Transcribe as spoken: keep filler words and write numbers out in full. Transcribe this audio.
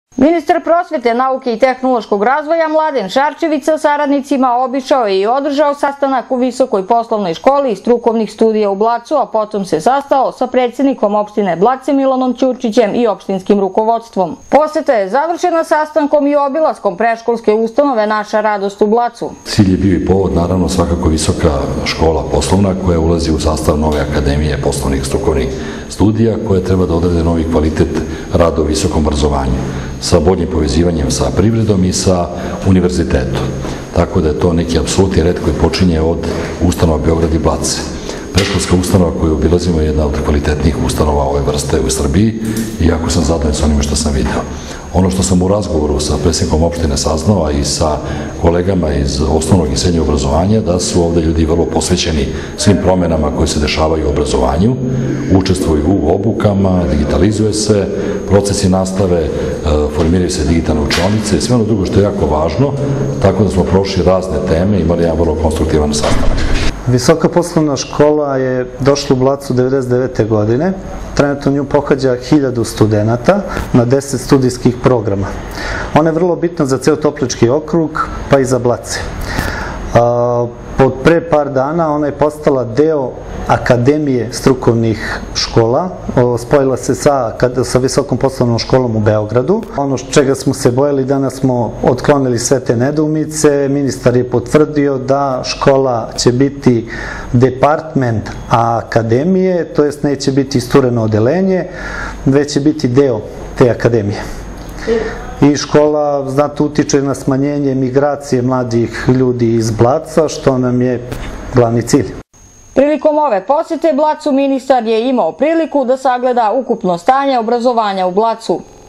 Ministar prosvete, nauke i tehnološkog razvoja Mladen Šarčević sa saradnicima obišao je i održao sastanak u Visokoj poslovnoj školi i strukovnih studija u Blacu, a potom se sastao sa predsjednikom opštine Blace Milanom Ćurčićem i opštinskim rukovodstvom. Poseta je završena sastankom i obilaskom predškolske ustanove Naša radost u Blacu. Cilj je bio i povod, naravno, svakako Visoka škola poslovna koja ulazi u sastav nove akademije poslovnih strukovnih studija koje treba da odrede novi kvalitet rada u visokom obrazovanju sa boljim povezivanjem sa privredom i sa univerzitetom. Tako da je to neki apsolutni red koji počinje od ustanova Beograd i Blace. Predškolska ustanova koju obilazimo je jedna od kvalitetnijih ustanova ove vrste u Srbiji i jako sam zadovoljan sa onime što sam video. Ono što sam u razgovoru sa predsjednikom opštine saznao, a i sa kolegama iz osnovnog i srednjeg obrazovanja, da su ovde ljudi vrlo posvećeni svim promenama koje se dešavaju u obrazovanju, učestvuju u obukama, digitalizuje se, procesi nastave, formiraju se digitalne učionice i sve ono drugo što je jako važno, tako da smo prošli razne teme i imali jedan vrlo konstruktivan sastanak. Visoka poslovna škola je došla u Blacu devedeset devete. godine. Trenutno nju pohađa hiljadu studenata na deset studijskih programa. Ona je vrlo bitna za ceo Toplički okrug, pa i za Blace. Od pre par dana ona je postala deo Akademije strukovnih škola, spojila se sa, sa Visokom poslovnom školom u Beogradu. Ono čega smo se bojali, danas smo otklonili sve te nedoumice, ministar je potvrdio da škola će biti department akademije, to jest neće biti istureno odeljenje, već će biti deo te akademije. I škola, znate, utiče na smanjenje migracije mladih ljudi iz Blaca, što nam je glavni cilj. Prilikom ove posete Blacu ministar je imao priliku da sagleda ukupno stanje obrazovanja u Blacu.